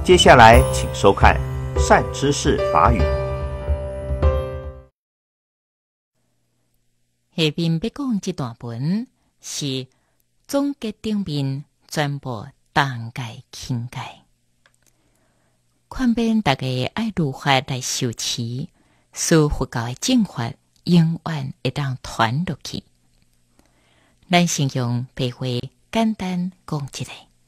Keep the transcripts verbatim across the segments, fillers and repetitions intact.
接下来，请收看善知识法语。 下面要讲这段文是总结顶面全部当界境界，宽免大家爱如法来修持，使佛教的正法永远会当传落去。咱先用白话简单讲一下。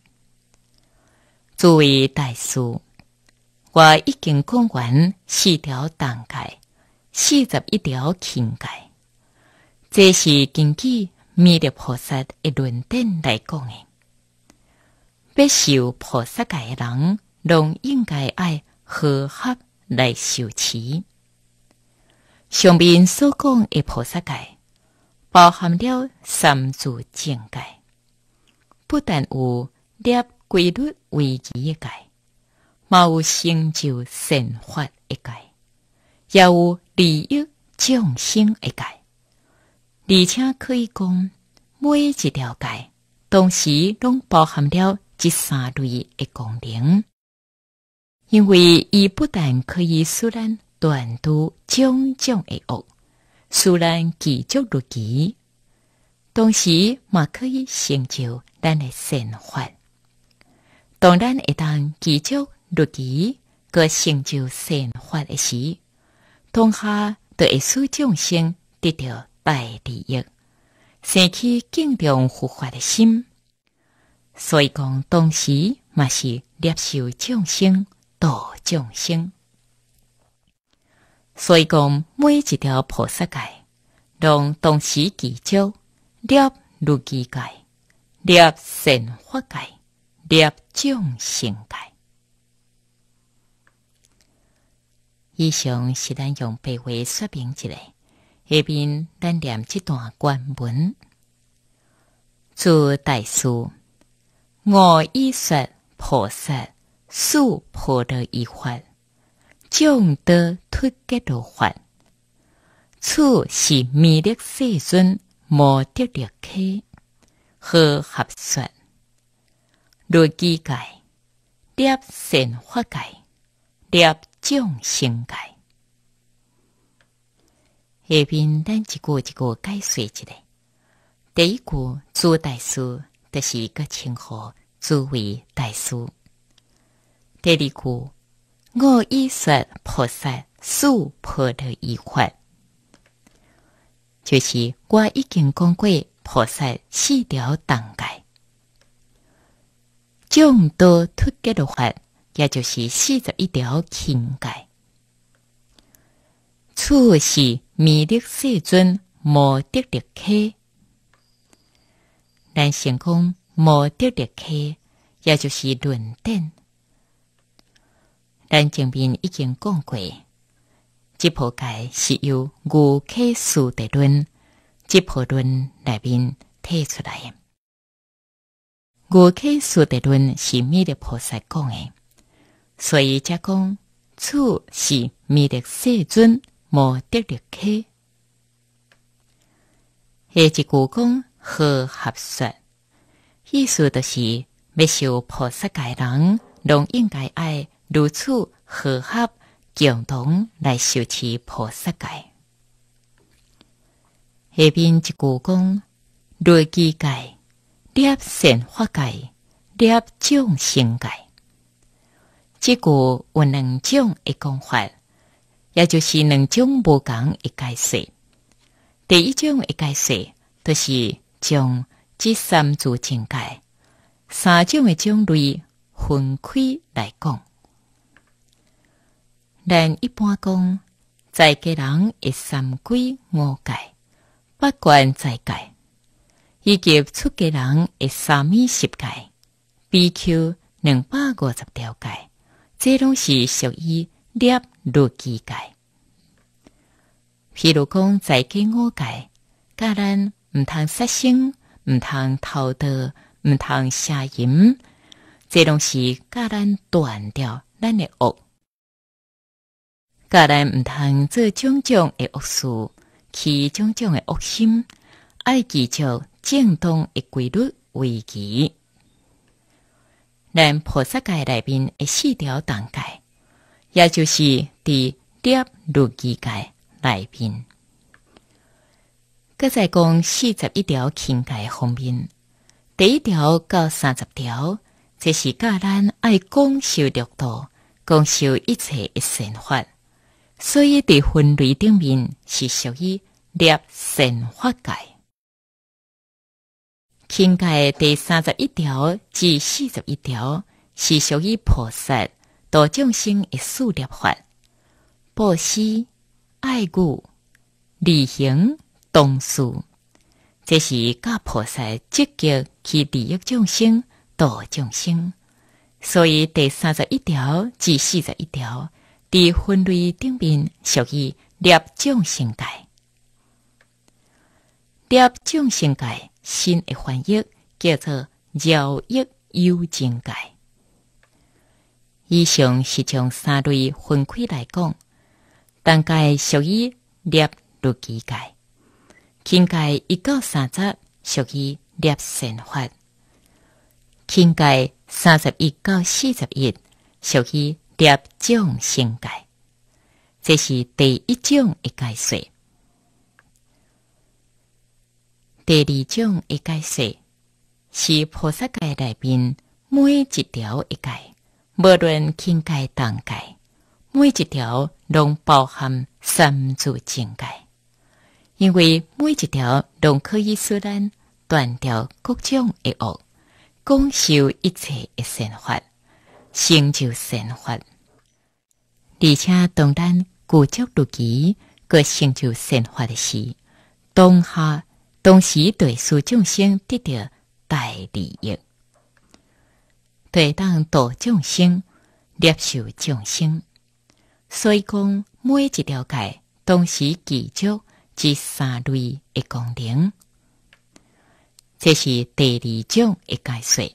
诸位大师，我已经讲完四条当界，四十一条境界。这是根据弥勒菩萨的论点来讲的。要修菩萨界的人，拢应该爱和合来修持。上面所讲的菩萨界，包含了三住境界，不但有立规律为宜的界，嘛有成就善法的界，也有利益众生的界。而且可以讲，每一条界同时拢包含了这三类的功能，因为伊不但可以使咱断除种种的恶，使咱具足律仪，同时嘛可以成就咱的善法。当咱会当具足律仪，佮成就善法的时，当下就会使众生得到大利益，生起敬重佛法的心。所以讲，当时嘛是摄受众生、度众生。所以讲，每一条菩萨界，拢同时具足摄律仪界、摄善法界、摄众生界。以上是咱用白话说明一下。下面咱念这段原文。诸大师，我已说菩萨速破的一法，众得脱结的法。此是弥勒世尊无得力客，和合说。律仪界、摄善法界、摄众生界。下面咱一句一句解说一下。第一句，诸大师，就是个称呼诸位大师。第二句，我已说菩萨速破的一法，就是我已经讲过菩萨四条当界。众多脱结的法，也就是四十一条境界。此是弥勒世尊无得力客。咱先讲无得力客，也就是论点。咱前面已经讲过，这部界是由瑜伽师地论这部论内面提出来的。瑜伽师地论是弥勒菩萨讲的，所以才讲此是弥勒世尊无得力客。下一句讲和合说，意思就是要修菩萨界人，拢应该爱如此和合共同来修持菩萨界。下面一句讲律仪界、摄善法界、摄众生界。这句有两种的讲法，也就是两种不同的解释。第一种的解释，就是将这三组境界、三种的种类分开来讲。咱一般讲，在家人的三归五界、八关斋戒，以及出家人的三密十戒、比丘两百五十条戒，这拢是属于摄律仪界。譬如讲，在家五戒，教咱毋通杀生，毋通偷盗，毋通邪淫，这拢是教咱断掉咱的恶。教咱毋通做种种的恶事，起种种的恶心，爱记住正当的规律为宜。 咱菩萨界内面的四条当界，也就是伫涅律仪界内面。搁再讲四十一条境界方面，第一条到三十条，这是教咱爱广受六道，广受一切的善法，所以伫分类顶面是属于涅善法界。境界第三十一条至四十一条是属于菩萨度众生的四涅法，布施、爱语、利行、同事，这是教菩萨积极去利益众生、度众生。所以第三十一条至四十一条伫分类顶面属于涅众生界。涅众生界新的翻译叫做饶益有情界。以上是将三类分开来讲，当界属于涅律仪界，境界一到三十属于涅善法，境界三十一到四十一属于涅众生界。这是第一种的解说。第二种的解说是菩萨界内面每一条的界，无论境界当界，每一条拢包含三足境界，因为每一条拢可以使咱断掉各种的恶，广受一切的善法，成就善法。而且当咱具足律仪，佮成就善法的时，当下同时对使众生得到大利益，对当度众生、摄受众生。所以讲，每一条界同时具足这三类的功能。这是第二种的解说。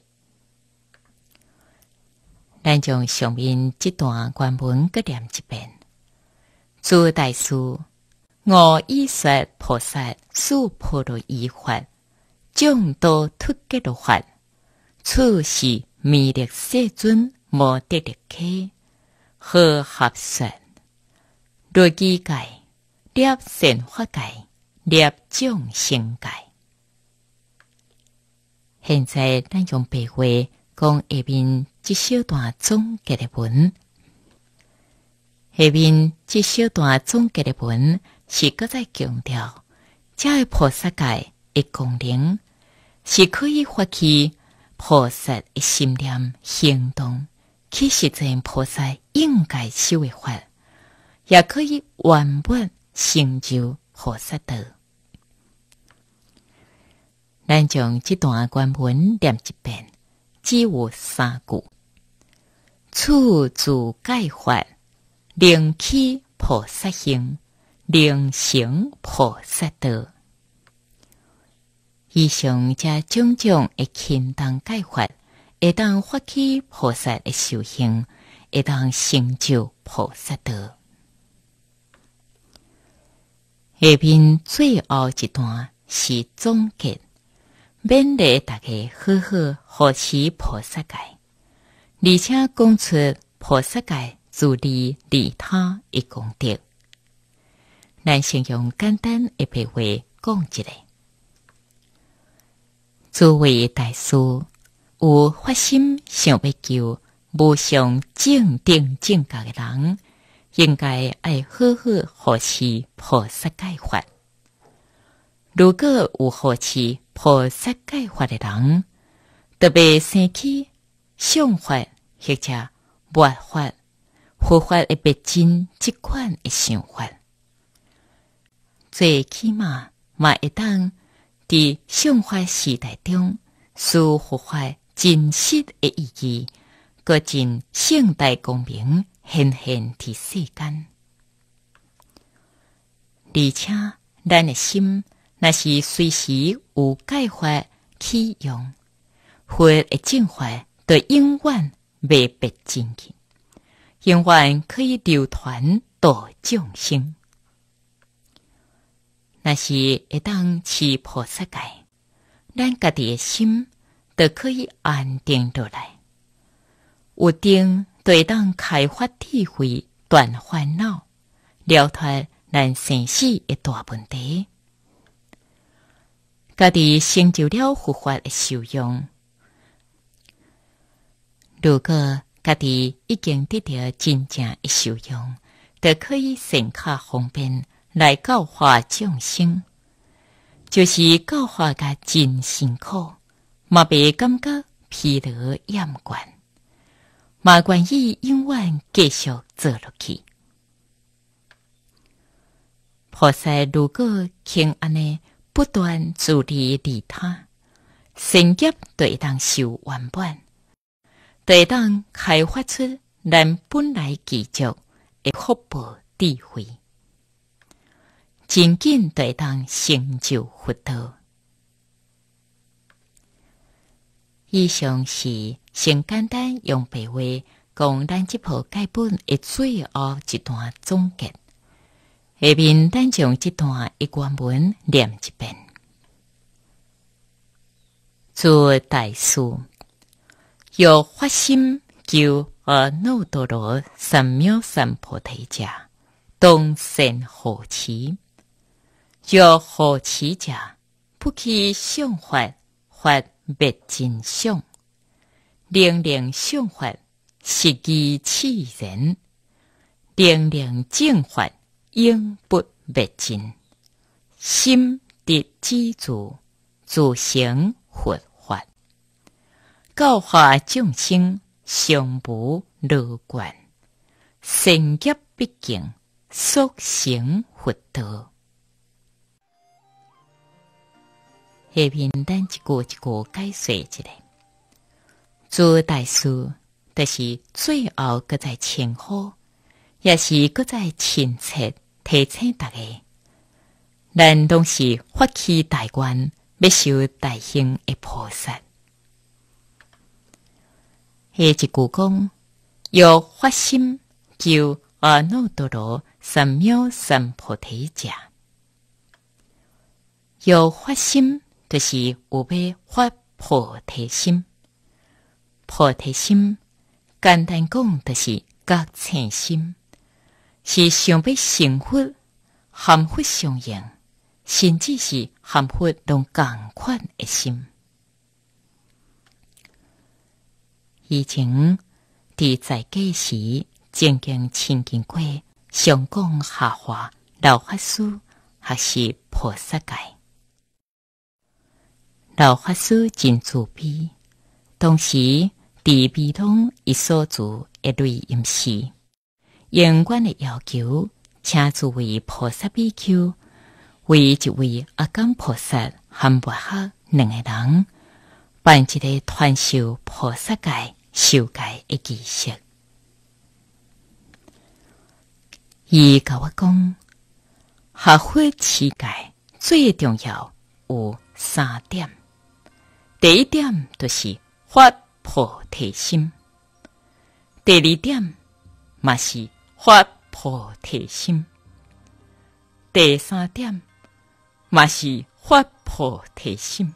咱将上面这段原文搁念一遍。诸大师，我以说菩萨速婆罗夷法，众多突结罗法，此是弥勒世尊无得力客，和合说律仪界、涅善法界、涅众生界。现在咱用白话讲下面这小段总结的文。下面这小段总结的文是搁再强调，这个菩萨界的功能是可以发起菩萨的心念行动，去实践菩萨应该修的法，也可以圆满成就菩萨道。咱将这段原文念一遍，只有三句：处自解法，令起菩萨行，令成菩萨道。以上这种种的轻当解法，会当发起菩萨的修行，会当成就菩萨道。下面最后一段是总结，勉励大家好好学习菩萨界，而且讲出菩萨界自利利他的功德。咱先用简单的白话讲一下。诸位大师有发心想要求无上正定正觉的人，应该爱好好学习菩萨界法。如果有学习菩萨界法的人，特别生起想法或者末法、佛法的别真这款的想法，最起码嘛会当伫想法时代中，使佛法真实的意义，个真盛大光明显现伫世间。而且咱的心若是随时有解法起用，佛的正法就永远未别真去，永远可以流传度众生。若是会当持菩萨界，咱家己的心就可以安定落来。 有定就会当开发智慧、断烦恼、了脱咱生死的大问题。家己成就了佛法的受用，如果家己已经得到真正的受用，就可以善巧方便来教化众生。就是教化甲真辛苦，嘛袂感觉疲劳厌倦，嘛愿意永远继续做落去。菩萨如果肯安尼不断自利利他，善业就会当受圆满，就会当开发出咱本来具足的福报智慧，真紧就会当成就佛道。以上是先简单用白话讲咱这部解本的最后一段总结。下面咱将这段的原文念一遍。诸大师，有发心求阿耨多罗三藐三菩提者，当善护持。若护持者，不起想法，法灭真相。令令想法，实依自然。令令正法，永不灭尽。心得知足，自成佛法。教化众生，常无乐观。善业毕竟，速成佛道。下面咱一句一句解说一下。诸大师，就是最后搁再称呼，也是搁再亲切提醒大家，咱拢是发起大愿，要修大行的菩萨。下一句讲，要发心求阿耨多罗三藐三菩提者。要发心，就是有要发菩提心。菩提心，简单讲，就是觉醒心，是想要成佛、含佛相应，甚至是含佛拢同款的心。以前伫在家时，曾经亲近过上讲下化老法师学习菩萨戒。老法师真慈悲，当时伫美东一所住一类饮食，永远的要求，请诸位菩萨比丘为一位阿甘菩萨和末客两个人办一个传授菩萨戒受戒的仪式。伊甲我讲，学佛持戒最重要有三点。第一点就是发菩提心，第二点嘛是发菩提心，第三点嘛是发菩提心。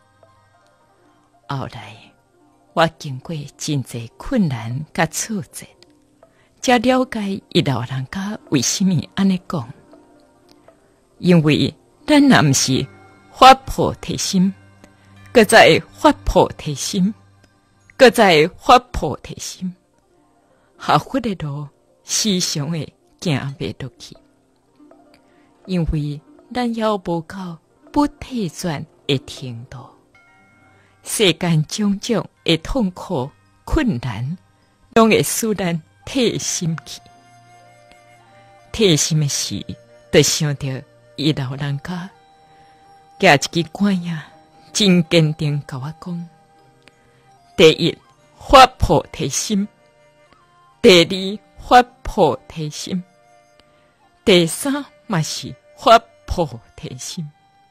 后来我经过真侪困难甲挫折，才了解伊老人家为什么安尼讲。因为咱若毋是发菩提心，搁再发菩提心，搁再发菩提心，学佛的路时常会行袂落去。因为咱还无到不退转的程度，世间种种的痛苦困难，拢会使咱退心去。退心的时，就想到伊老人家举一支管呀，真坚定甲我讲：第一，发菩提心；第二，发菩提心；第三，嘛是发菩提心。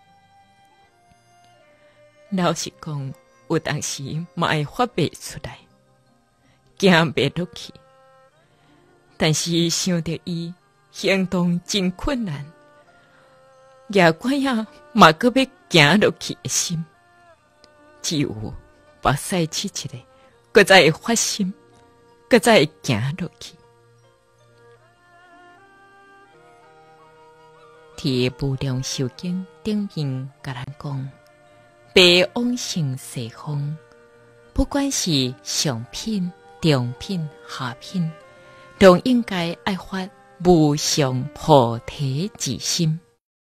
老实讲，有当时嘛会发袂出来，行袂落去。但是想到伊行动真困难，也管呀嘛搁要行落去的心，只有目屎七七的，搁再会发心， 搁再行落去。伫无量寿经顶面甲咱讲，白往生西方，不管是上品、中品、下品，都应该爱发无上菩提之心。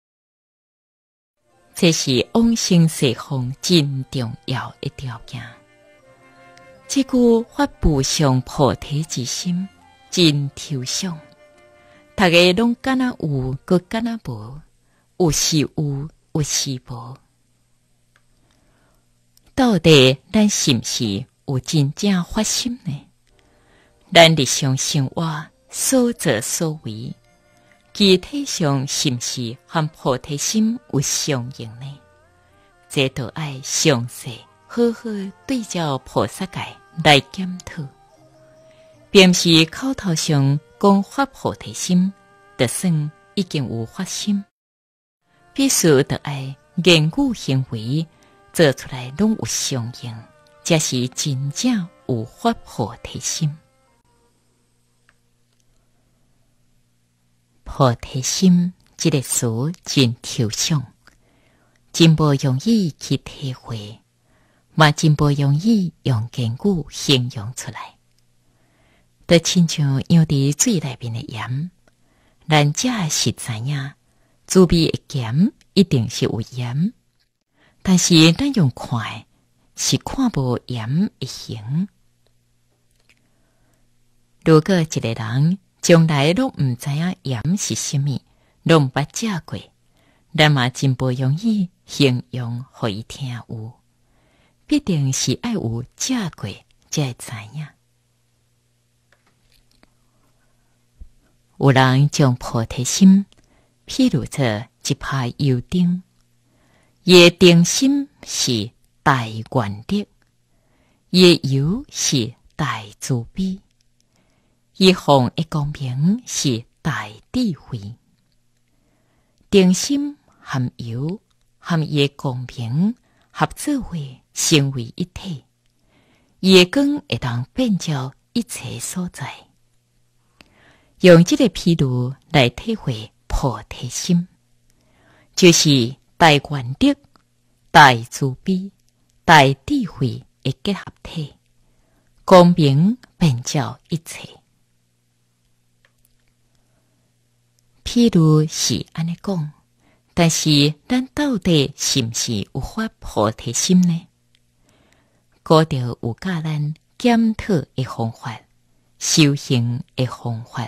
这是往生西方真重要的条件。这句发无上菩提之心真抽象，大家拢敢若有，搁敢若无，有是有，有是无。到底咱是毋是有真正发心呢？咱日常生活所作所为，具体上是毋是和菩提心有相应呢？这都爱详细好好对照菩萨戒来检讨，并是口头上讲发菩提心，就算已经有发心，必须得爱言语行为做出来拢有相应，才是真正有发菩提心。菩提心这个词真抽象，真不容易去体会，嘛真不容易用言语形容出来。就亲像养伫水内面的盐，咱才是知影，滋味的咸一定是有盐，但是咱用看的是看无盐的形。如果一个人从来拢毋知影盐是什么，拢捌食过，咱嘛真不容易形容互伊听有，必定是爱有食过才会知影。有人将菩提心譬如做一拍油灯，伊的灯芯是大愿力，伊的油是大慈悲，伊放的光明是大智慧。灯芯含油含伊的光明合做伙成为一体，伊的光会当遍照一切所在。用这个譬如来体会菩提心，就是大愿力、大慈悲、大智慧的结合体，光明遍照一切。譬如是安尼讲，但是咱到底是毋是有发菩提心呢？古着有教咱检讨的方法，修行的方法，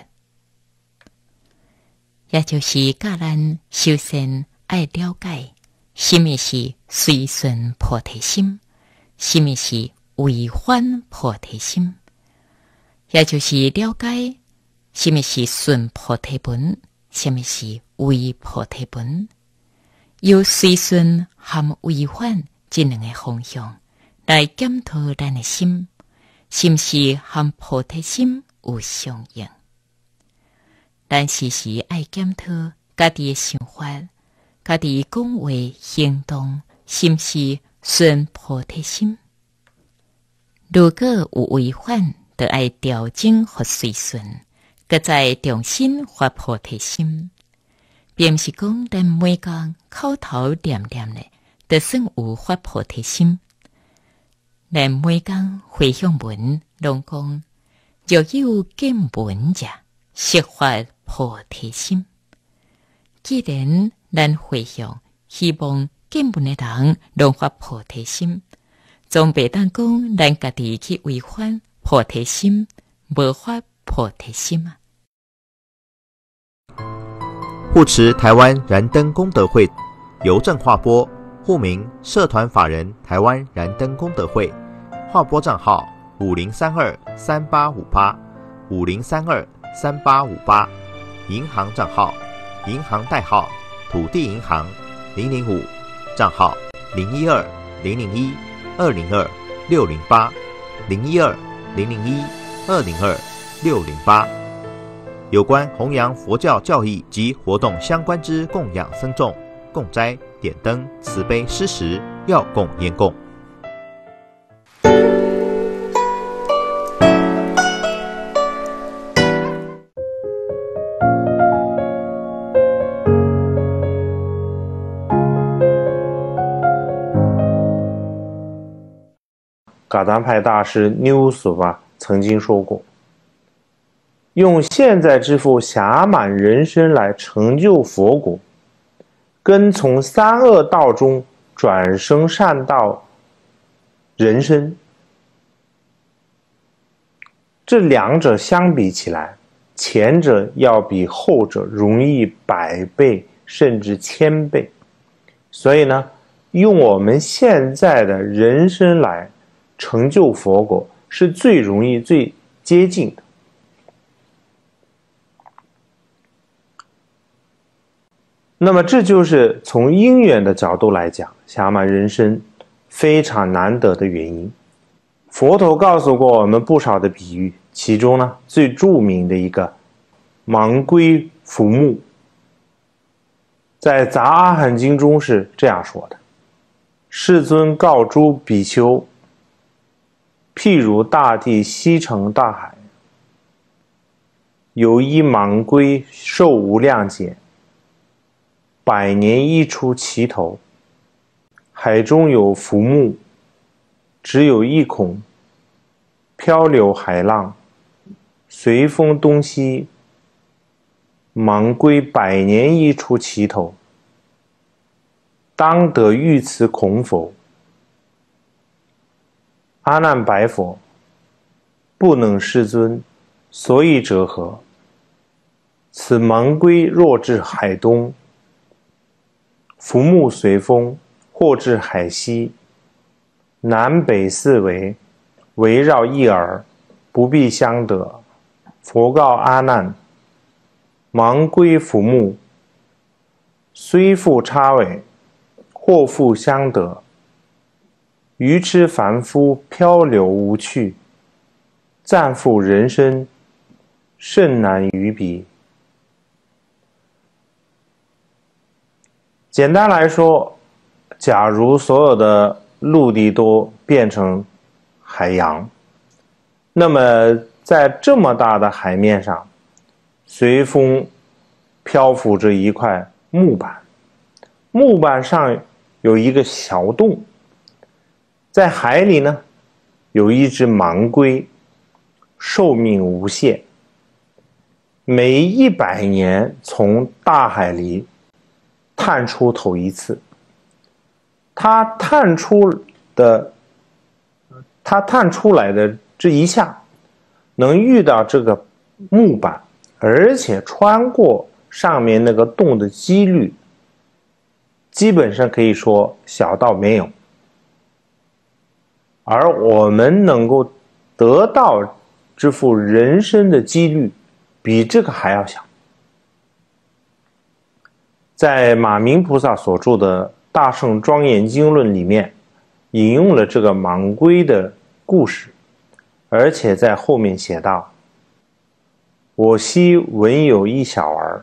也就是教咱首先爱了解什么是随顺菩提心，什么是违反菩提心，也就是了解什么是顺菩提本，什么是违菩提本，由随顺和违反这两个方向来检讨咱的心，是毋是和菩提心有相应。咱时时爱检讨家己的想法，家己讲话行动是毋是顺菩提心。如果有违反，就爱调整和随顺，搁再重新发菩提心，并不是讲咱每工口头念念的，就算有发菩提心。咱每工回向文拢讲，若有见闻者，悉发菩提心。既然咱回向希望见闻的人拢发菩提心，总袂当讲咱家己去违反菩提心，无发菩提心啊。 护持台湾燃灯功德会邮政划拨，户名社团法人台湾燃灯功德会，划拨账号五零三二三八五八五零三二三八五八，银行账号银行代号土地银行零零五，账号零一二零零一二零二六零八零一二零零一二零二六零八。有关弘扬佛教教义及活动相关之供养僧众、供斋、点灯、慈悲施食、要供烟供。 噶当派大师纽苏巴曾经说过，用现在之福暇满人生来成就佛果，跟从三恶道中转生善道人生，这两者相比起来，前者要比后者容易百倍甚至千倍。所以呢，用我们现在的人生来成就佛果是最容易最接近的。那么这就是从因缘的角度来讲，暇满人生非常难得的原因。佛陀告诉过我们不少的比喻，其中呢最著名的一个盲龟浮木，在《杂阿含经》中是这样说的：世尊告诸比丘，譬如大地西成大海，有一盲龟寿无量劫，百年一出其头，海中有浮木，只有一孔，漂流海浪，随风东西，盲龟百年一出其头，当得遇此孔否？阿难白佛，不能世尊，所以者何？此盲龟若至海东，浮木随风，或至海西，南北四围，围绕一耳，不必相得。佛告阿难：盲龟浮木，虽复叉尾，或复相得。愚痴凡夫漂流无趣，暂复人生，甚难于彼。简单来说，假如所有的陆地都变成海洋，那么在这么大的海面上，随风漂浮着一块木板，木板上有一个小洞，在海里呢有一只盲龟，寿命无限，每一百年从大海里探出头一次。它探出的它探出来的这一下能遇到这个木板，而且穿过上面那个洞的几率基本上可以说小到没有，而我们能够得到这副人生的几率比这个还要小。在马明菩萨所著的《大圣庄严经论》里面引用了这个盲龟的故事，而且在后面写道：我昔闻有一小儿，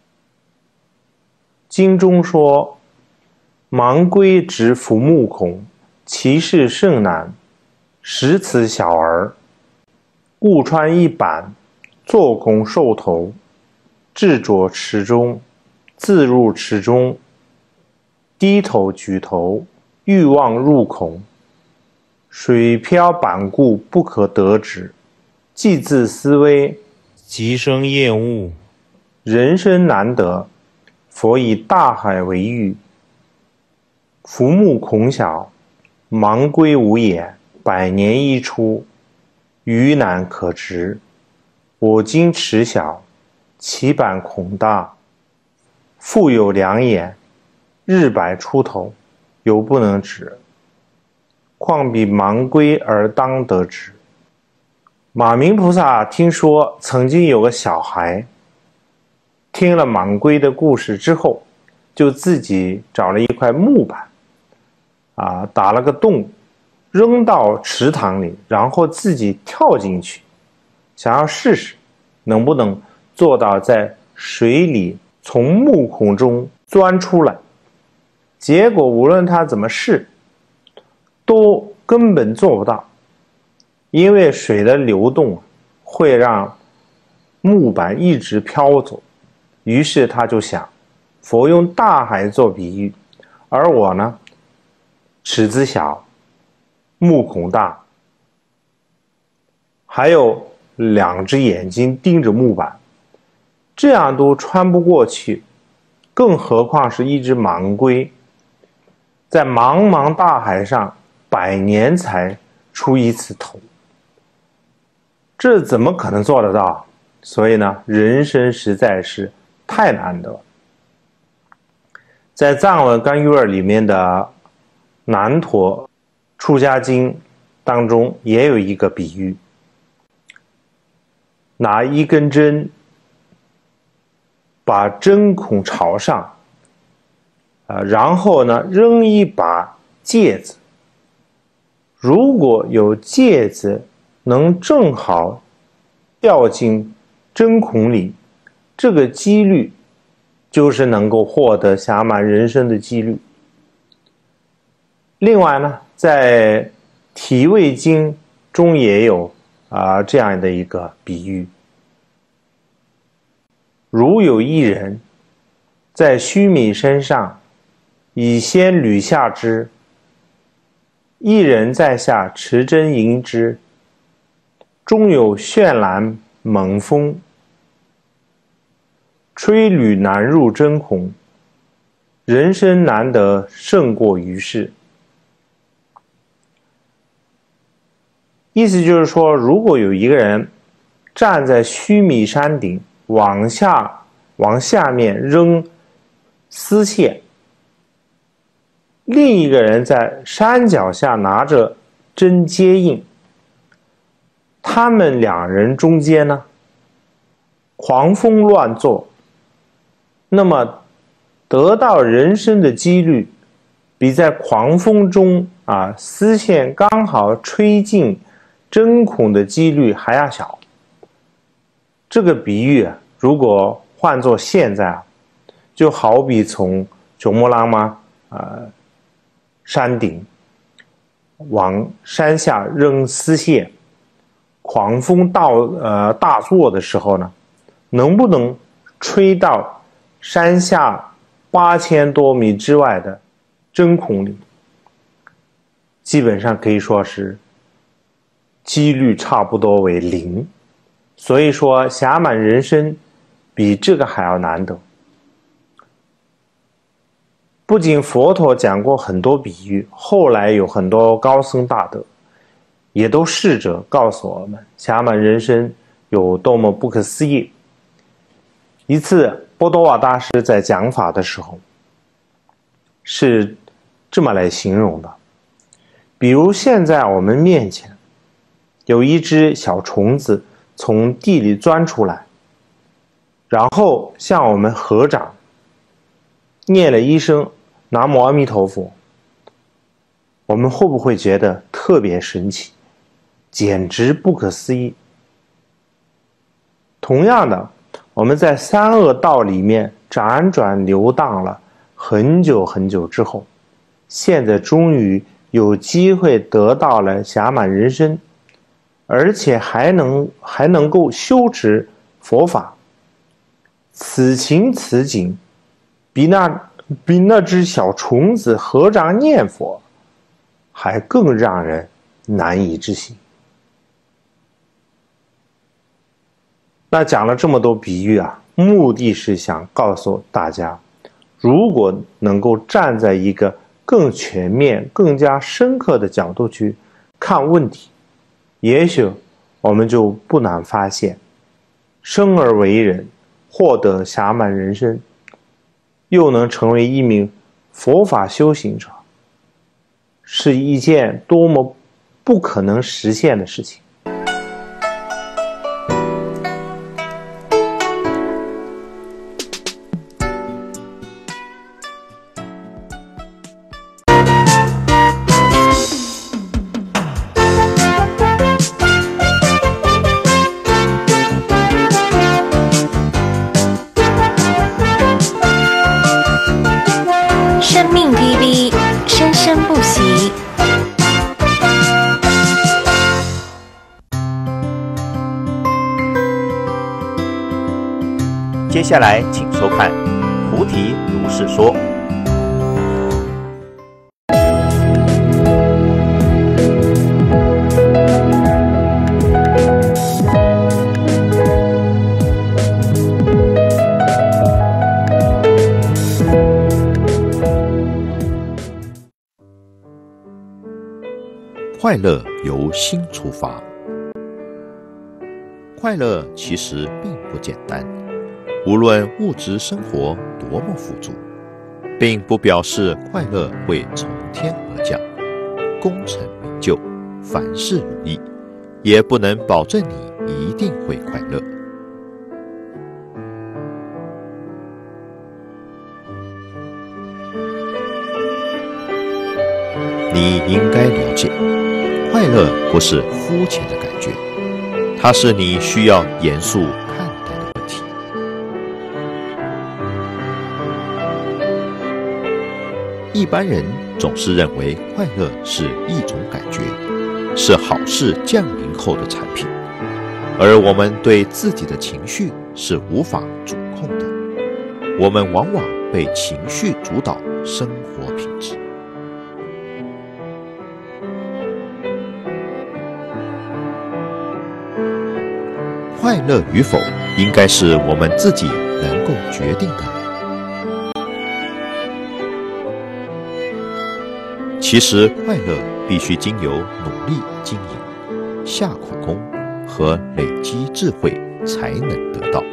经中说盲龟直浮木孔，其事甚难，使此小儿故穿一板，做孔兽头，置着池中，自入池中，低头举头，欲望入孔，水漂板固，不可得止，既自思危，即生厌恶。人生难得，佛以大海为喻，浮木孔小，盲龟无眼，百年一出，鱼难可值。我今池小，其板孔大，复有两眼，日百出头，犹不能止，况比盲龟而当得止。马明菩萨听说曾经有个小孩听了盲龟的故事之后，就自己找了一块木板啊，打了个洞，扔到池塘里，然后自己跳进去，想要试试能不能做到在水里从木孔中钻出来。结果无论他怎么试，都根本做不到，因为水的流动会让木板一直飘走。于是他就想，佛用大海做比喻，而我呢，池子小，木孔大， 还有两只眼睛盯着木板，这样都穿不过去，更何况是一只盲龟，在茫茫大海上百年才出一次头，这怎么可能做得到？所以呢，人生实在是太难得。在藏文干语里面的南陀出家经当中也有一个比喻，拿一根针把针孔朝上，啊，然后呢扔一把芥子，如果有芥子能正好掉进针孔里，这个几率就是能够获得暇满人生的几率。另外呢，在体味经中也有啊、呃、这样的一个比喻，如有一人在须弥山上以仙履下之，一人在下持针迎之，中有绚烂猛风，吹履难入针孔，人生难得胜过于世。意思就是说，如果有一个人站在须弥山顶，往下往下面扔丝线，另一个人在山脚下拿着针接应，他们两人中间呢，狂风乱作，那么得到人生的几率比在狂风中啊丝线刚好吹进针孔的几率还要小。这个比喻啊，如果换作现在啊，就好比从珠穆朗玛啊山顶往山下扔丝线，狂风到呃大作的时候呢，能不能吹到山下八千多米之外的针孔里，基本上可以说是几率差不多为零。所以说暇满人生比这个还要难得。不仅佛陀讲过很多比喻，后来有很多高僧大德也都试着告诉我们暇满人生有多么不可思议。一次波多瓦大师在讲法的时候是这么来形容的，比如现在我们面前有一只小虫子从地里钻出来，然后向我们合掌念了一声南无阿弥陀佛，我们会不会觉得特别神奇，简直不可思议？同样的，我们在三恶道里面辗转流荡了很久很久之后，现在终于有机会得到了暇满人生，而且还能还能够修持佛法，此情此景比那比那只小虫子合掌念佛还更让人难以置信。那讲了这么多比喻啊，目的是想告诉大家，如果能够站在一个更全面更加深刻的角度去看问题，也许我们就不难发现，生而为人，获得暇满人生，又能成为一名佛法修行者，是一件多么不可能实现的事情。 生命 T V 生生不息。 接下来请收看《菩提如是说》。 快乐由心出发。快乐其实并不简单，无论物质生活多么富足，并不表示快乐会从天而降，功成名就，凡事如意，也不能保证你一定会快乐。你应该了解，快乐不是肤浅的感觉，它是你需要严肃看待的问题。一般人总是认为快乐是一种感觉，是好事降临后的产品，而我们对自己的情绪是无法主控的，我们往往被情绪主导生活品质。快乐与否，应该是我们自己能够决定的。其实，快乐必须经由努力经营、下苦功和累积智慧才能得到。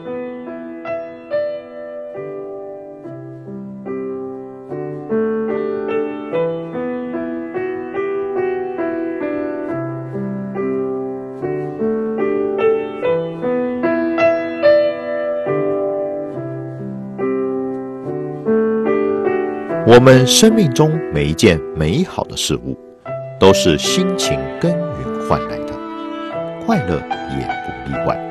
我们生命中每一件美好的事物，都是辛勤耕耘换来的，快乐也不例外。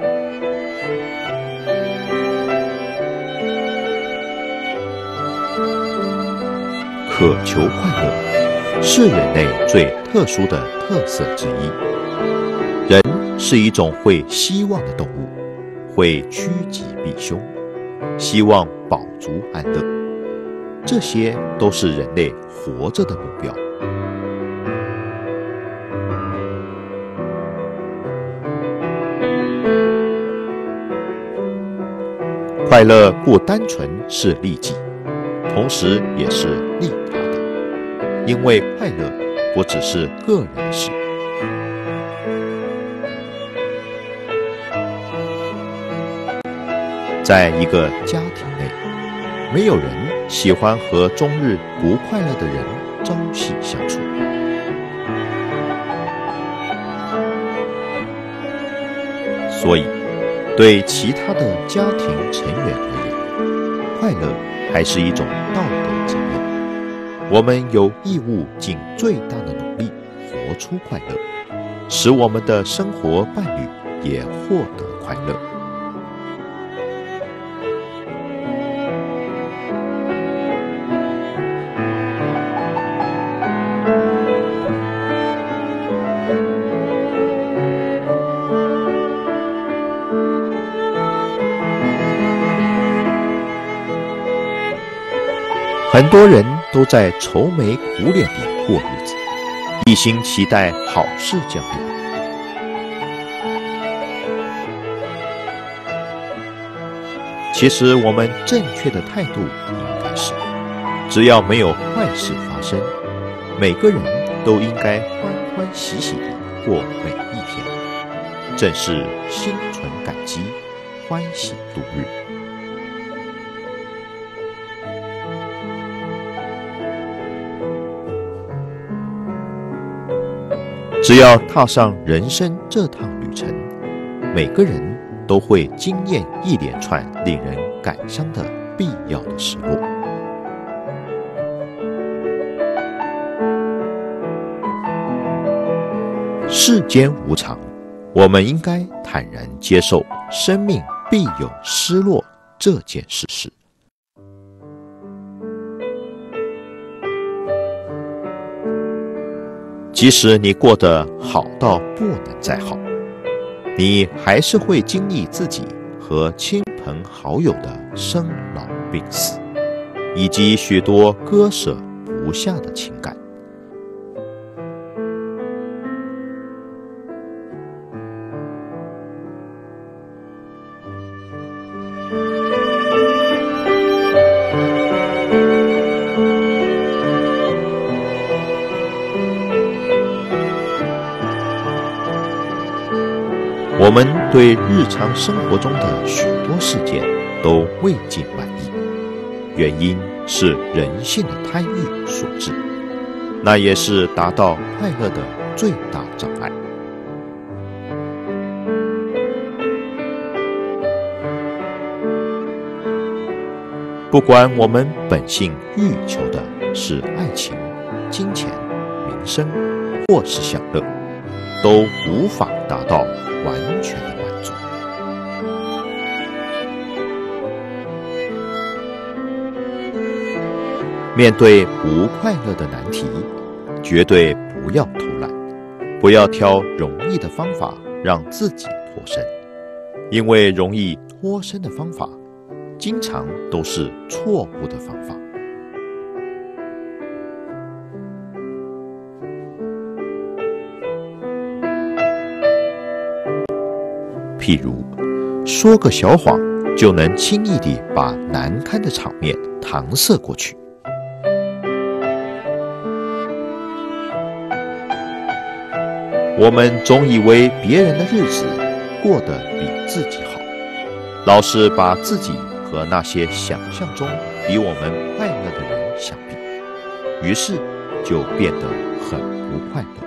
渴求快乐是人类最特殊的特色之一。人是一种会希望的动物，会趋吉避凶，希望饱足安乐。这些都是人类活着的目标。快乐不单纯是利己，同时也是利他的，因为快乐不只是个人的事。在一个家庭内，没有人喜欢和终日不快乐的人朝夕相处。所以，对其他的家庭成员而言，快乐还是一种道德责任。我们有义务尽最大的努力活出快乐，使我们的生活伴侣也获得快乐。很多人都在愁眉苦脸地过日子，一心期待好事降临。其实我们正确的态度应该是，只要没有坏事发生，每个人都应该欢欢喜喜地过每一天，正是心存感激，欢喜度日。只要踏上人生这趟旅程，每个人都会经验一连串令人感伤的必要的失落。世间无常，我们应该坦然接受生命必有失落这件事实。即使你过得好到不能再好，你还是会经历自己和亲朋好友的生老病死，以及许多割舍不下的情感。 我们对日常生活中的许多事件都未尽满意，原因是人性的贪欲所致，那也是达到快乐的最大障碍。不管我们本性欲求的是爱情、金钱、名声，或是享乐，都无法达到完全的满足。面对不快乐的难题，绝对不要偷懒，不要挑容易的方法让自己脱身，因为容易脱身的方法经常都是错误的方法。譬如，说个小谎就能轻易地把难堪的场面搪塞过去。我们总以为别人的日子过得比自己好，老是把自己和那些想象中比我们快乐的人相比，于是就变得很不快乐。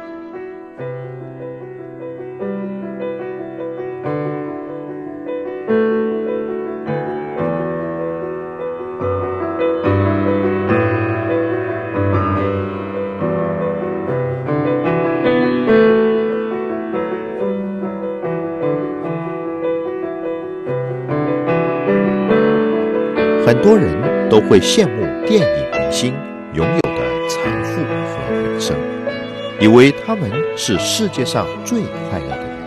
很多人都会羡慕电影明星拥有的财富和名声，以为他们是世界上最快乐的人。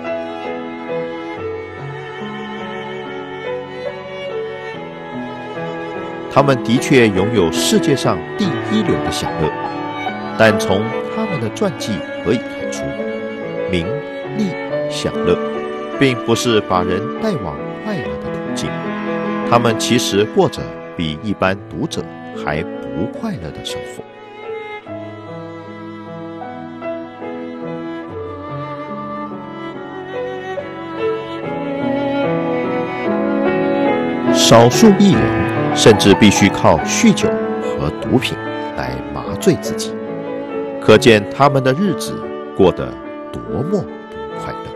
他们的确拥有世界上第一流的享乐，但从他们的传记可以看出，名利享乐并不是把人带往快乐的途径，他们其实过着比一般读者还不快乐的生活。少数艺人甚至必须靠酗酒和毒品来麻醉自己，可见他们的日子过得多么不快乐。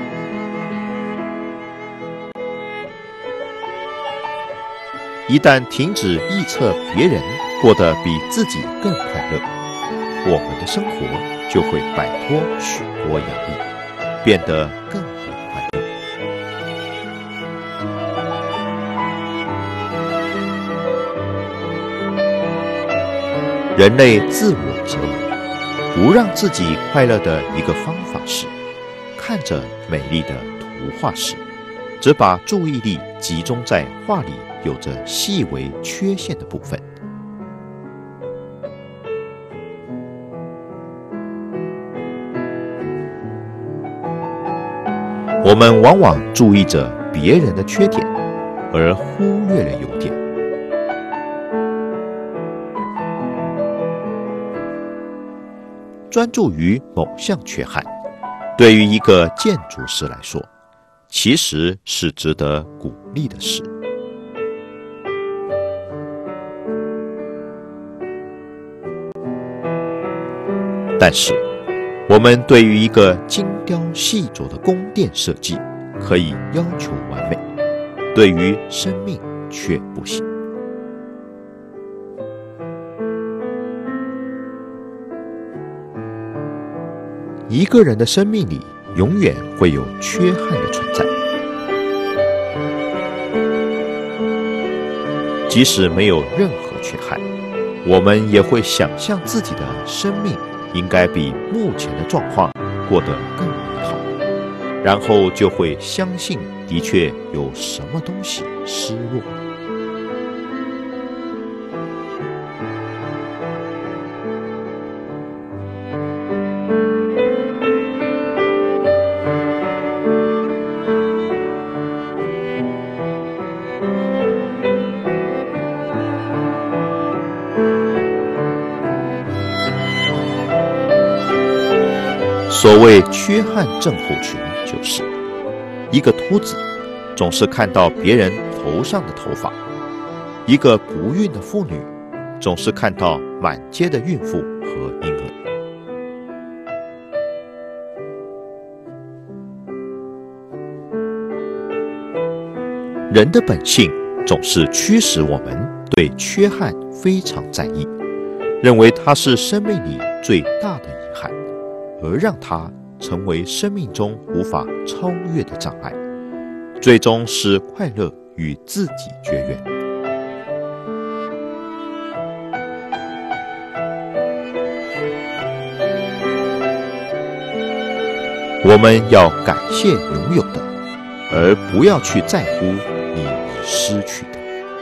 一旦停止臆测别人过得比自己更快乐，我们的生活就会摆脱许多压力，变得更为快乐。人类自我折磨，不让自己快乐的一个方法是，看着美丽的图画时，只把注意力集中在画里有着细微缺陷的部分。我们往往注意着别人的缺点，而忽略了优点。专注于某项缺憾，对于一个建筑师来说，其实是值得鼓励的事。但是，我们对于一个精雕细琢的宫殿设计，可以要求完美，对于生命却不行。一个人的生命里，永远会有缺憾的存在。即使没有任何缺憾，我们也会想象自己的生命应该比目前的状况过得更美好，然后就会相信的确有什么东西失落。所谓缺憾症候群，就是一个秃子总是看到别人头上的头发，一个不孕的妇女总是看到满街的孕妇和婴儿。人的本性总是驱使我们对缺憾非常在意，认为它是生命里最大的遗憾，而让它成为生命中无法超越的障碍，最终使快乐与自己绝缘。我们要感谢拥有的，而不要去在乎你已失去的。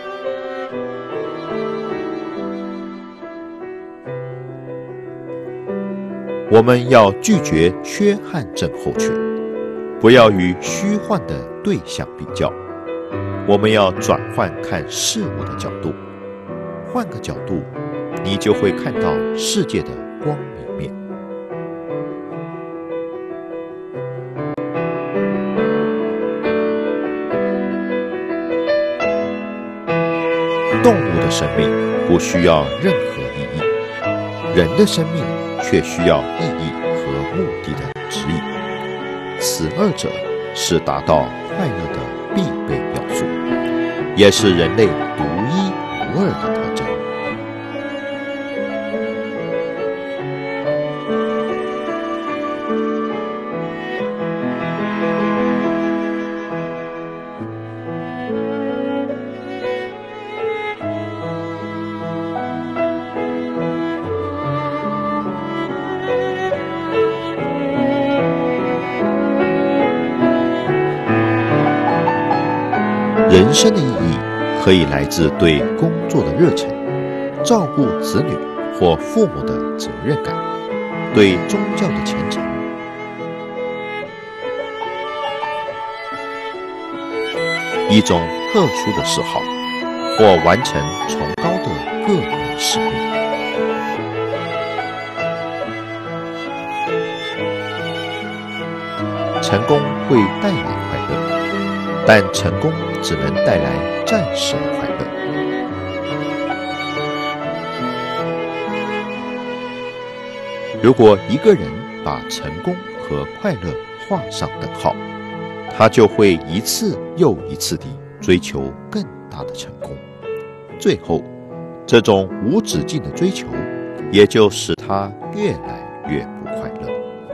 我们要拒绝缺憾症候群，不要与虚幻的对象比较。我们要转换看事物的角度，换个角度，你就会看到世界的光明面。动物的生命不需要任何意义，人的生命却需要意义和目的的指引。此二者是达到快乐的必备要素，也是人类独一无二的特征。人生的意义可以来自对工作的热忱，照顾子女或父母的责任感，对宗教的虔诚，一种特殊的嗜好，或完成崇高的个人使命。成功会带来快乐，但成功只能带来暂时的快乐。如果一个人把成功和快乐画上等号，他就会一次又一次地追求更大的成功，最后，这种无止境的追求，也就使他越来越不快乐。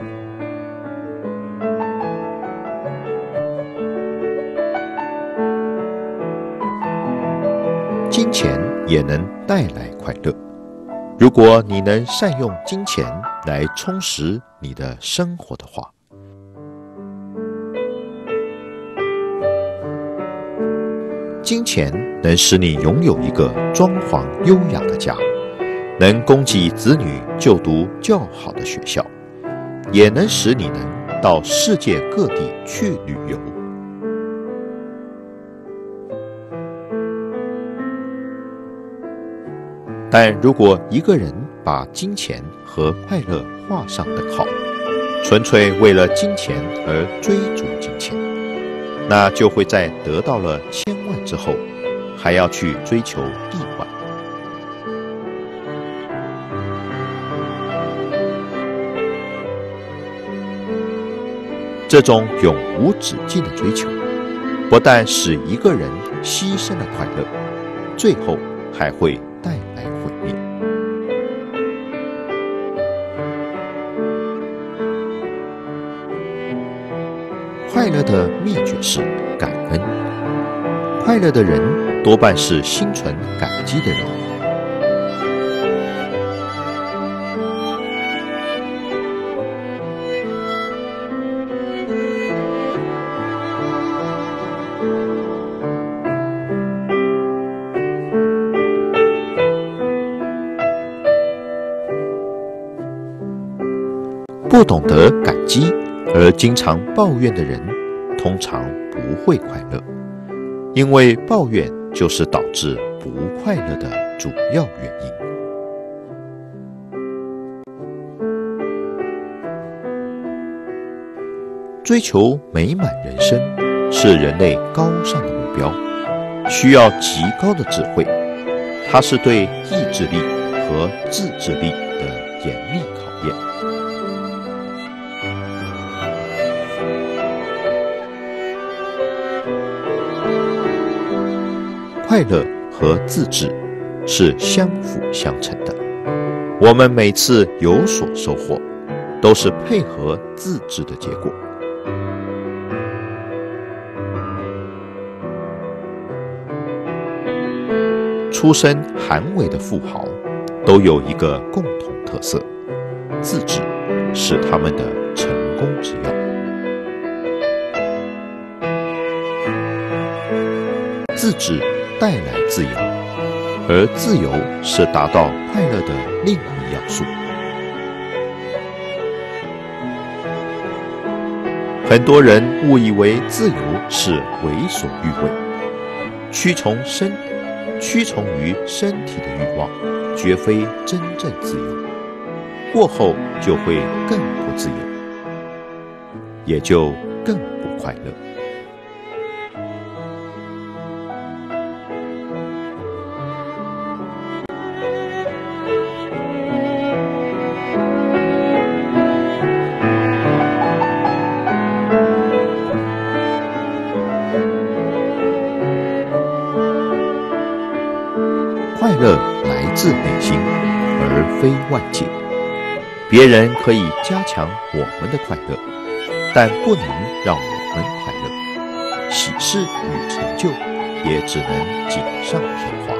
金钱也能带来快乐，如果你能善用金钱来充实你的生活的话。金钱能使你拥有一个装潢优雅的家，能供给子女就读较好的学校，也能使你能到世界各地去旅游。但如果一个人把金钱和快乐画上等号，纯粹为了金钱而追逐金钱，那就会在得到了千万之后，还要去追求亿万。这种永无止境的追求，不但使一个人牺牲了快乐，最后还会带来毁灭。快乐的秘诀是感恩。快乐的人多半是心存感激的人。不懂得感激而经常抱怨的人，通常不会快乐，因为抱怨就是导致不快乐的主要原因。 追求美满人生是人类高尚的目标，需要极高的智慧，它是对意志力和自制力的严厉考验。快乐和自制是相辅相成的。我们每次有所收获，都是配合自制的结果。出身寒微的富豪都有一个共同特色，自制是他们的成功之钥。自制带来自由，而自由是达到快乐的另一要素。很多人误以为自由是为所欲为，屈从身屈从于身体的欲望，绝非真正自由。过后就会更不自由，也就更不快乐。快乐来自内心，而非外界。别人可以加强我们的快乐，但不能让我们快乐。喜事与成就也只能锦上添花。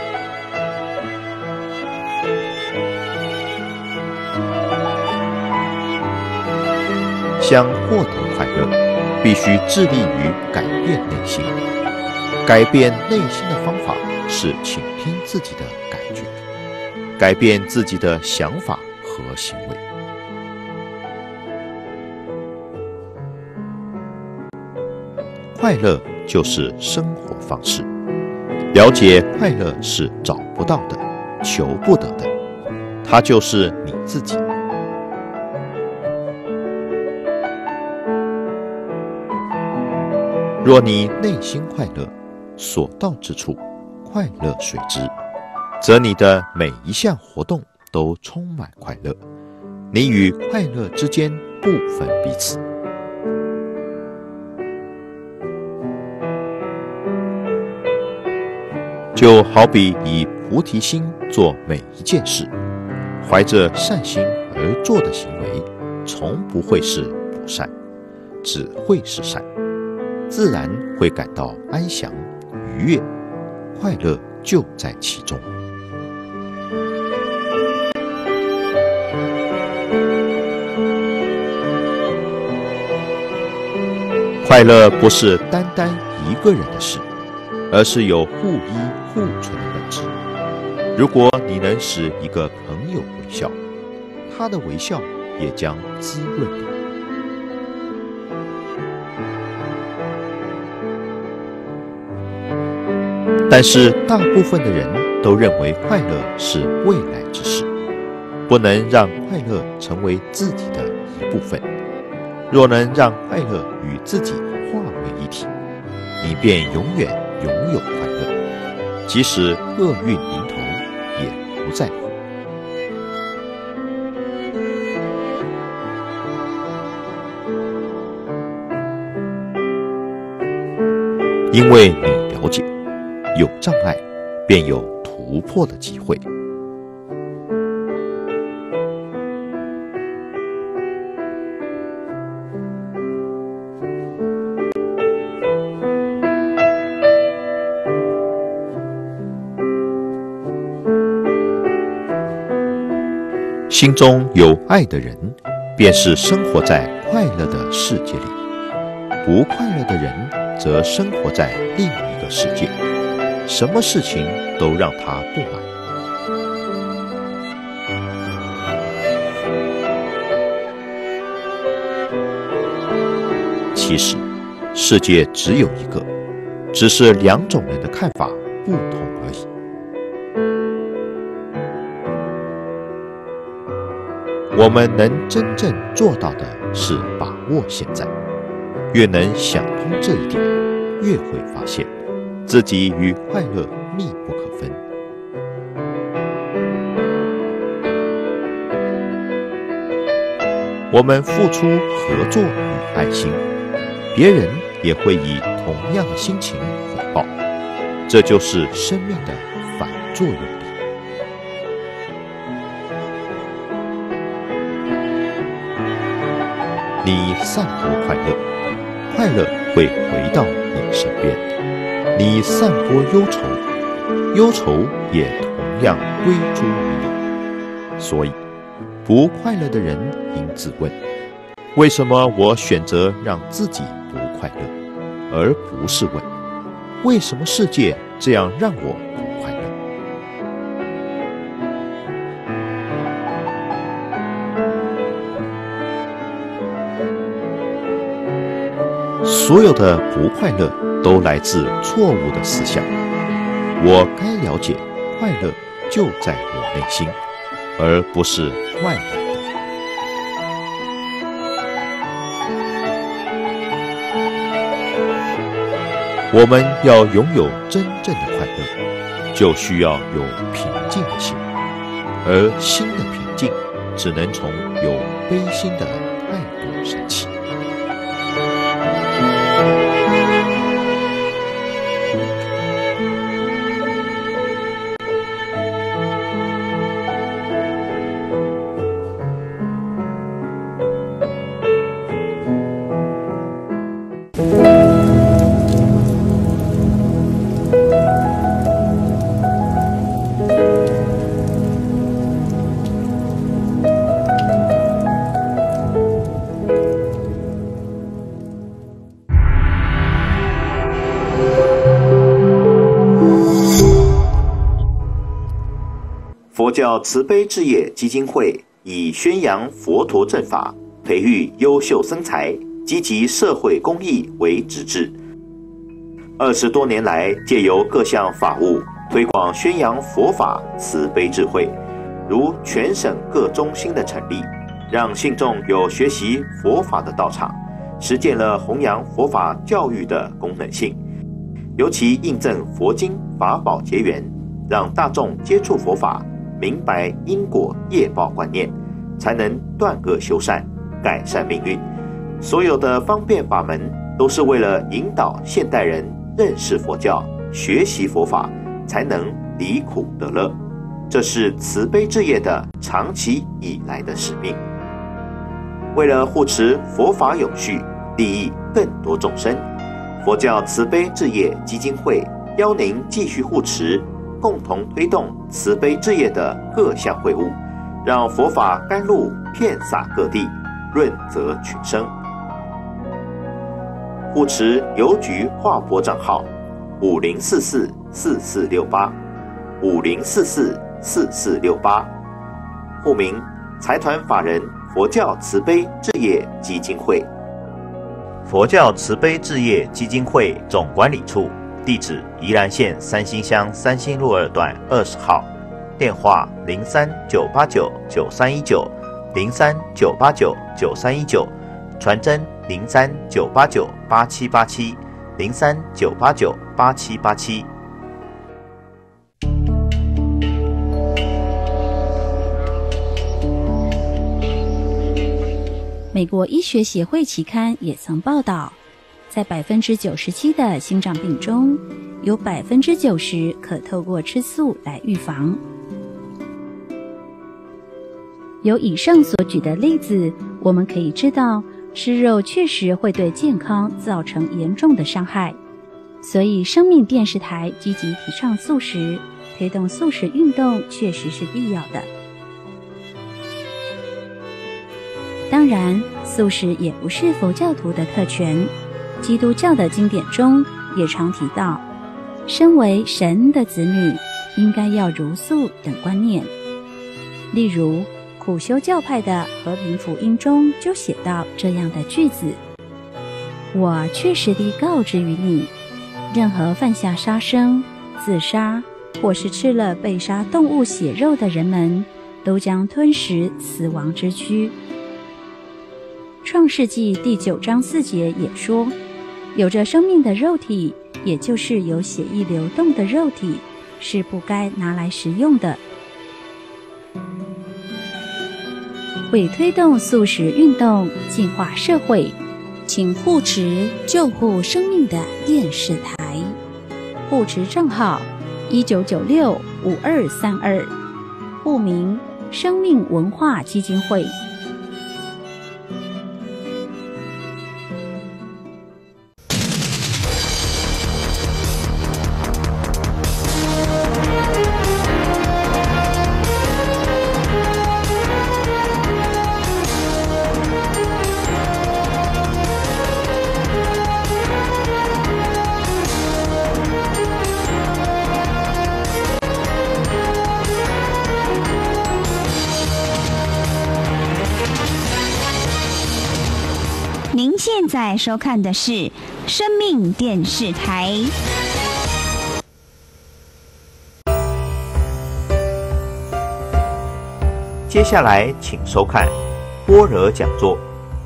想获得快乐，必须致力于改变内心。改变内心的方法是倾听自己的感觉，改变自己的想法和行为。快乐就是生活方式，了解快乐是找不到的，求不得的，它就是你自己。若你内心快乐，所到之处快乐随之，则你的每一项活动都充满快乐，你与快乐之间不分彼此。就好比以菩提心做每一件事，怀着善心而做的行为，从不会是不善，只会是善，自然会感到安详愉悦，快乐就在其中。快乐不是单单一个人的事，而是有互依互存的本质。如果你能使一个朋友微笑，他的微笑也将滋润你。但是大部分的人都认为快乐是未来之事，不能让快乐成为自己的一部分。若能让快乐与自己化为一体，你便永远拥有快乐，即使厄运临头也不在乎。因为你了解，有障碍，便有突破的机会。心中有爱的人，便是生活在快乐的世界里；不快乐的人，则生活在另一个世界，什么事情都让他不满。其实，世界只有一个，只是两种人的看法不同而已。我们能真正做到的是把握现在， 越能想通这一点，越会发现自己与快乐密不可分。我们付出合作与爱心，别人也会以同样的心情回报，这就是生命的反作用力。你散播快乐，快乐会回到你身边；你散播忧愁，忧愁也同样归诸于你。所以不快乐的人应自问：为什么我选择让自己不快乐，而不是问为什么世界这样让我不快乐？所有的不快乐都来自错误的思想。我该了解，快乐就在我内心，而不是外来的。我们要拥有真正的快乐，就需要有平静的心，而心的平静只能从有悲心的态度升起。 佛教慈悲置业基金会以宣扬佛陀正法、培育优秀僧才、积极社会公益为旨志。二十多年来，借由各项法务推广宣扬佛法慈悲智慧，如全省各中心的成立，让信众有学习佛法的道场，实践了弘扬佛法教育的功能性。尤其印证佛经法宝结缘，让大众接触佛法，明白因果业报观念，才能断恶修善，改善命运。所有的方便法门都是为了引导现代人认识佛教，学习佛法，才能离苦得乐。这是慈悲置业的长期以来的使命。为了护持佛法永续，利益更多众生，佛教慈悲置业基金会邀您继续护持，共同推动慈悲置业的各项会务，让佛法甘露遍洒各地，润泽群生。护持邮局划拨账号五零四四四四六八五零四四四四六八，户名财团法人佛教慈悲置业基金会。佛教慈悲置业基金会总管理处，地址宜兰县三星乡三星路二段二十号，电话零三九八九九三一九零三九八九九三一九，传真零三九八九八七八七零三九八九八七八七。 美国医学协会期刊也曾报道，在百分之九十七的心脏病中，有百分之九十可透过吃素来预防。由以上所举的例子，我们可以知道，吃肉确实会对健康造成严重的伤害。所以，生命电视台积极提倡素食，推动素食运动，确实是必要的。当然，素食也不是佛教徒的特权。基督教的经典中也常提到，身为神的子女，应该要如素等观念。例如，苦修教派的和平福音中就写到这样的句子：我确实地告知于你，任何犯下杀生、自杀，或是吃了被杀动物血肉的人们，都将吞食死亡之躯。 创世纪第九章四节也说，有着生命的肉体，也就是有血液流动的肉体，是不该拿来食用的。为推动素食运动净化社会，请护持救护生命的电视台，护持账号一九九六五二三二，户名生命文化基金会。 您现在收看的是生命电视台。 接下来请收看般若讲座。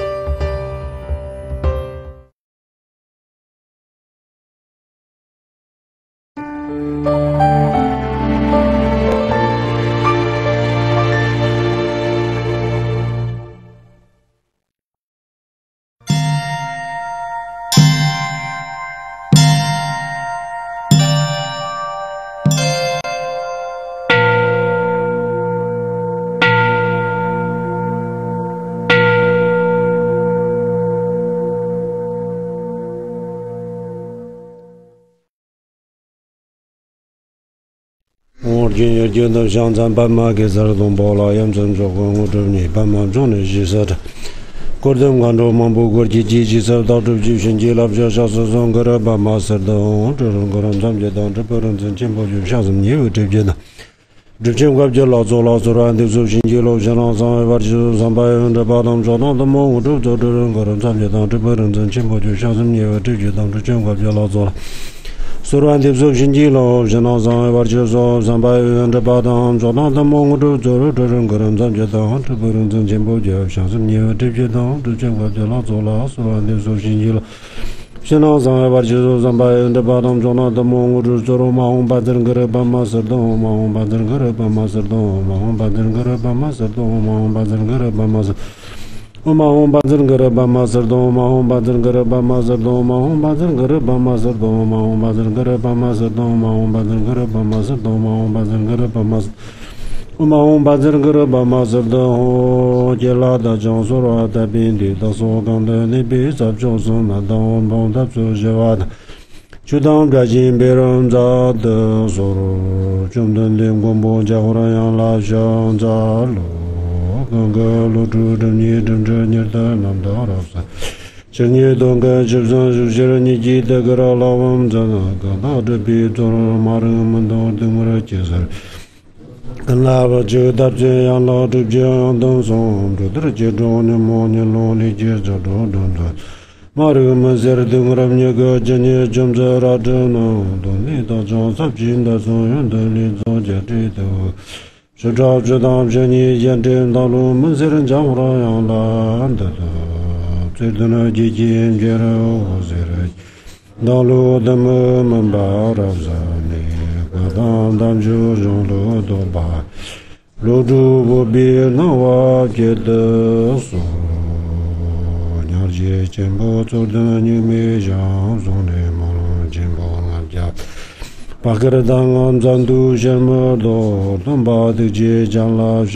我今日见到香山斑马给咱东包了，养成做工我这里斑马种的是啥的。过them关注忙不过去积极手到处去寻迹了，不要小事上个了斑马是的，我这种个人咱们当这不能真进步就像是你有这边的。之前我就老做老做了，都是寻迹路线上上外就上百分之八当做当的忙，我这做这种个人咱们当这不能真进步就像是你有这边当之前我就老做了。所罗安的走寻迹路，现在上外就说上百分之八当做当的忙，我这做了这种个人咱们当这不能真进步就像是你有这边当之前我就老做了，所罗安的走寻迹路。现在上外就说上百分之八当做当的忙，我这做了马红八ten个人斑马是东，马红八ten个人斑马是东，马红八ten个人斑马是东，马红八ten个人斑马是。我马红八ten个人斑马是东，马红八ten个人斑马是东，马红八ten个人斑马是东，马红八ten个人斑马是东，马红八ten个人斑马是东，马红八ten个人斑马是。我马红八ten个人斑马是东，接拉的江苏罗的边地的所讲的那边在江苏那当帮他做些话的。就当这些别人在的所罗，中等的广播加忽然让拉上在路。刚刚露出的你正着你的南道老三，今年东个就算是些人你记得个老老王在那个到这边做了马人们都等我来介绍，跟老婆就打这样老这这样等送，这都是接着你莫你老你接着着着着，马人们在这等我来那个今年正在那这呢，等你到张三平的所有的你做这这都。是照知道这你验证道路门些人讲话样难的的，最多那几件觉得我些人道路的门门把着啥呢？我当当就用路多把路主不必能我觉得说，了解进步做的你没想中的梦进步俺家。把个的档案咱都什么都能把的接讲了。